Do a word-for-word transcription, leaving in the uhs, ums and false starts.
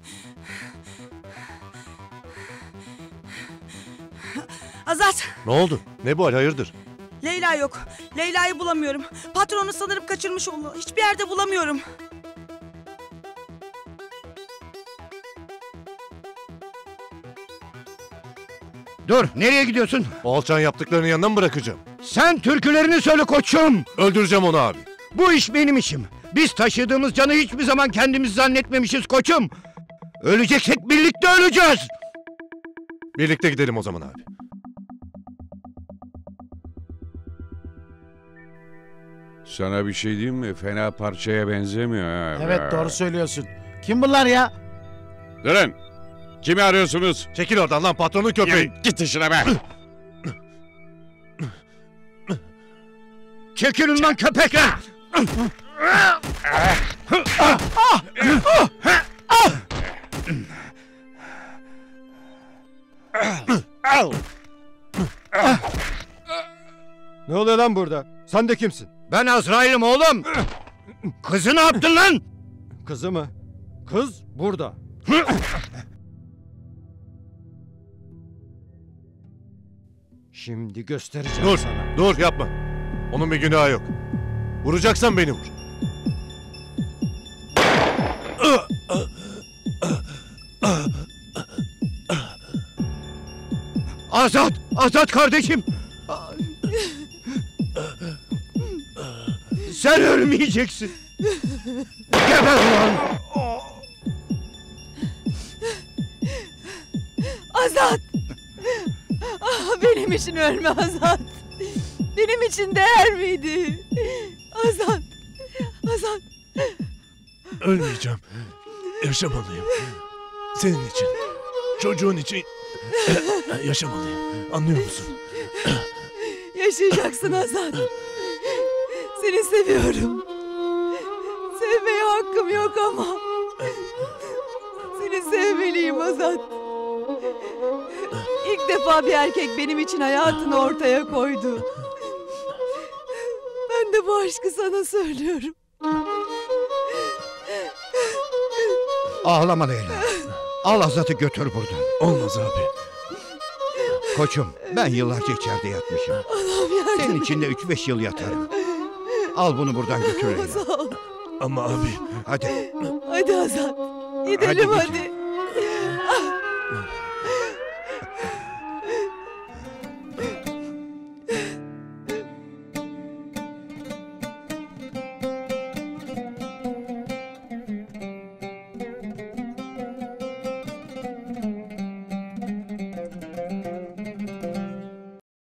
Azat! Ne oldu? Ne bu hal, hayırdır? Leyla yok. Leyla'yı bulamıyorum. Patronu sanırım kaçırmış onu. Hiçbir yerde bulamıyorum. Dur, nereye gidiyorsun? O alçağın yaptıklarının yanına mı bırakacağım? Sen türkülerini söyle koçum. Öldüreceğim onu abi. Bu iş benim işim. Biz taşıdığımız canı hiçbir zaman kendimiz zannetmemişiz koçum. Öleceksek birlikte öleceğiz. Birlikte gidelim o zaman abi. Sana bir şey diyeyim mi? Fena parçaya benzemiyor ha. Evet, doğru söylüyorsun. Kim bunlar ya? Durun! Kimi arıyorsunuz? Çekil oradan lan, patronun köpeği. Ya, git işine be! Çekilin lan köpekler. Ne oluyor lan burada? Sen de kimsin? Ben Azrail'im oğlum. Kızı ne yaptın lan? Kızı mı? Kız burada. Şimdi göstereceğim Dur, sana. dur yapma. Onun bir günahı yok. Vuracaksan beni vur. Azat, Azat kardeşim. Sen ölmeyeceksin. Geber ulan. Azat! Ah, benim için ölme Azat. Benim için değer miydi? Azat! Azat! Ölmeyeceğim. Yaşamalıyım. Senin için. Çocuğun için. Yaşamalıyım. Anlıyor musun? Yaşayacaksın Azat. Seni seviyorum. Sevmeye hakkım yok ama. Seni sevmeliyim Azat. İlk defa bir erkek benim için hayatını ortaya koydu. Ben de bu aşkı sana söylüyorum. Ağlama Leyla. Al Azat'ı götür buradan. Olmaz abi. Koçum, ben yıllarca içeride yatmışım. Senin için de üç beş yıl yatarım. Al bunu buradan götür Leyla. Sağ ol. Ama abi. Hadi. Hadi Azat. Gidelim Hadi hadi. git.